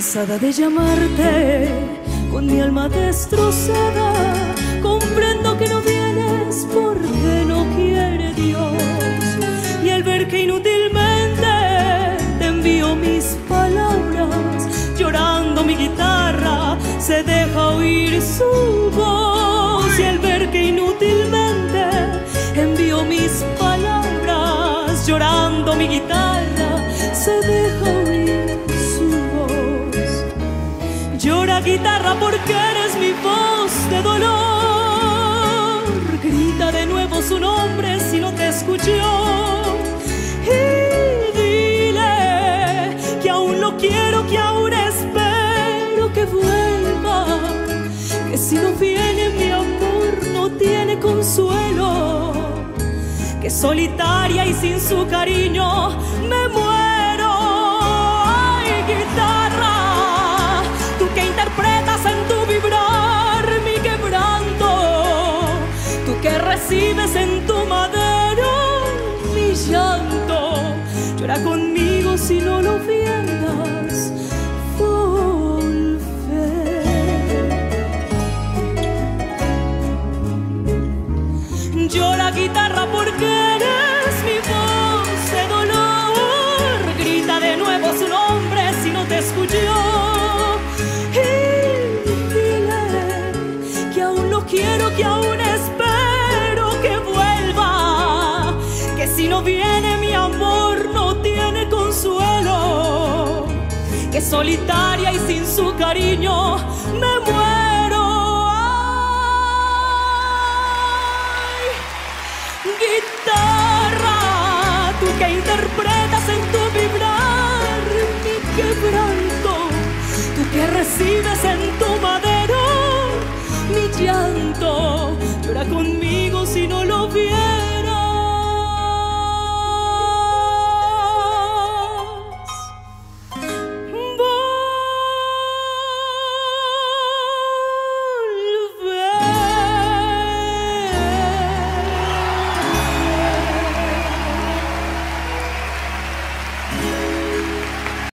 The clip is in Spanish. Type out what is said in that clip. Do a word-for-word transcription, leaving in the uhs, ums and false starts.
Cansada de llamarte, con mi alma destrozada, comprendo que no vienes porque no quiere Dios. Y al ver que inútilmente te envío mis palabras, llorando mi guitarra se deja oír su voz. Y al ver que inútilmente envío mis palabras, llorando mi guitarra se deja oír su voz. Llora guitarra porque eres mi voz de dolor, grita de nuevo su nombre si no te escuchó, y dile que aún lo quiero, que aún espero que vuelva, que si no viene mi amor no tiene consuelo, que solitaria y sin su cariño me muero. Ay, guitarra, tú que interpretas en tu vibrar mi quebranto, tú que recibes en tu madera mi llanto, llora conmigo si no lo vieras volver. Llora guitarra porque eres mi voz de dolor, grita de nuevo su nombre si no te escuchó, y dile que aún lo quiero, que aún espero que vuelva, que si no viene mi amor no tiene consuelo, que solitaria y sin su cariño me muero. Guitarra, tú que interpretas en tu vibrar mi quebranto, tú que recibes en